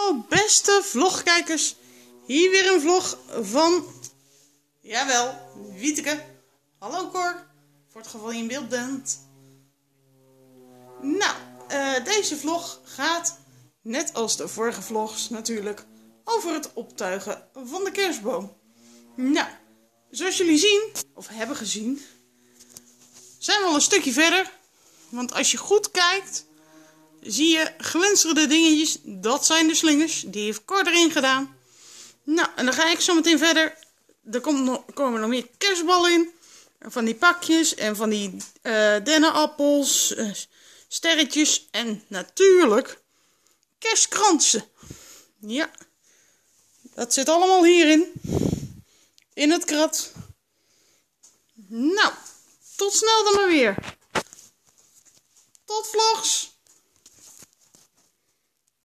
Hallo beste vlogkijkers, hier weer een vlog van, jawel, Wieteke. Hallo Cor, voor het geval je in beeld bent. Nou, deze vlog gaat, net als de vorige vlogs natuurlijk, over het optuigen van de kerstboom. Nou, zoals jullie zien, of hebben gezien, zijn we al een stukje verder. Want als je goed kijkt, zie je glinsterende dingetjes. Dat zijn de slingers. Die heeft Cor erin gedaan. Nou, en dan ga ik zo meteen verder. Er komen nog meer kerstballen in. Van die pakjes en van die dennenappels, sterretjes en natuurlijk kerstkransen. Ja, dat zit allemaal hierin. In het krat. Nou, tot snel dan maar weer. Tot vlogs!